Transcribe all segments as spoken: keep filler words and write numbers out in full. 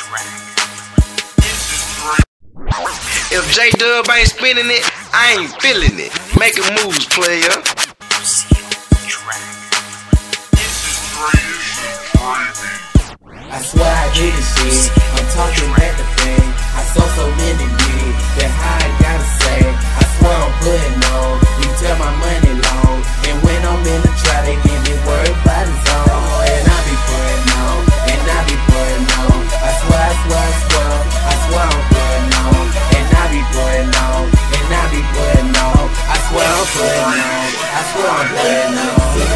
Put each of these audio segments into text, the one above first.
If J-Dub ain't spinning it, I ain't feeling it. Making moves, player. I swear I did this shit. I'm talking back the thing. I saw so many niggas that how I gotta say. I swear I'm putting on. You tell my money long, and when I'm in the trap, they give me word by the zone. And I be putting on, and I be putting on. I swear, I swear, I swear, I swear I'm putting on, and I be putting on, and I be putting on. I swear I'm putting on. I swear I'm putting on.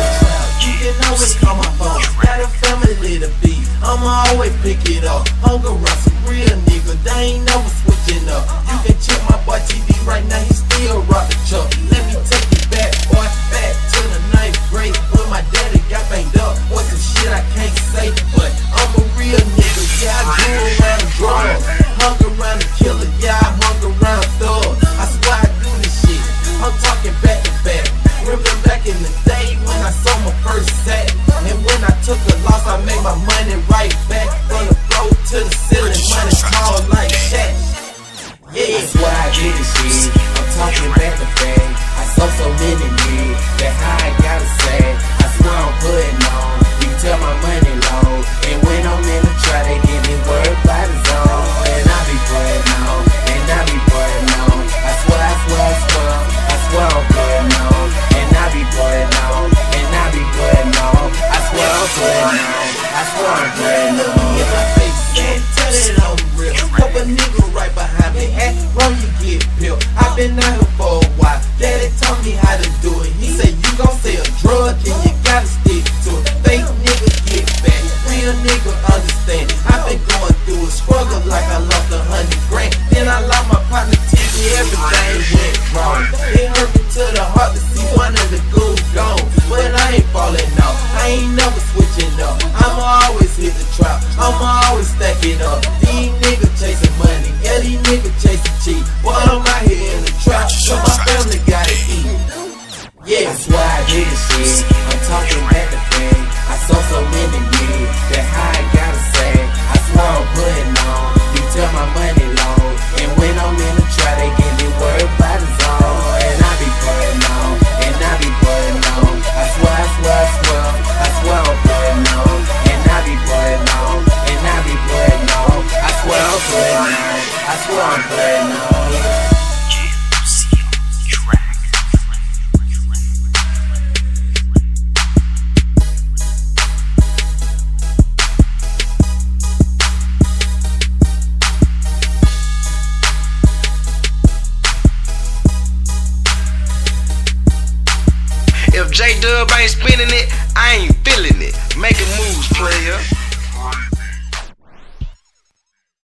You can always call my phone. Got a family to feed. I'ma always pick it up. Hung around some real niggas, they ain't never switching up. You can check my boy T V right now, he still rock the chuck. Let me take it back, boy, back to the ninth grade when my daddy got banged up. What's some shit I can't say, but I'm a real nigga. Yeah, I grew around the drug, hung around the killer. Yeah, I hung around a thug. I swear I do this shit. I'm talking back to back. Remember back in the day when I saw my first sack, and when I took a loss, I made my money right back. From the floor to the ceiling, money tall like that. Yeah, I swear I did this shit. I'm talking back to back. I saw so many niggas that how I gotta say. I swear I'm putting on. You can tell my money low, and when I'm in the trap, they give me word by the zone. And I be putting on, and I be putting on. I swear, I swear, I swear, I swear I'm putting on, and I be putting on, and I be putting on. I swear I'm putting on. I swear I'm putting on. In my face, can't tell it I'm real. Hope a nigga right behind me. Act wrong, you get peeled. I've been out here for a while. Daddy taught me how to do it. He said you gon' sell a drug, then you gotta stick to it. Fake nigga get back, real nigga understand. I've been going through a struggle like I lost a hundred grand. Then I lost my partner T V, everything went wrong. It hurt me to the heart to see one of the goons gone. But I ain't falling off, I ain't never switching up. I'ma always hit the trap, I'ma always stack it up. These niggas chasing money, yeah, these niggas chasing cheap. Boy, I'm out here in the trap, so my family gotta eat. Yeah, I swear I did this shit. I'm talking back the thing. I saw so many niggas that how I gotta say. I swear I'm putting on. You tell my money long, and when I'm in the trap, they give me word by the zone. And I be putting on, and I be putting on. I swear, I swear, I swear, I swear I'm putting on, and I be putting on, and I be putting on. I swear I'm putting on. I swear I'm putting on. If J-Dub ain't spinning it, I ain't feeling it.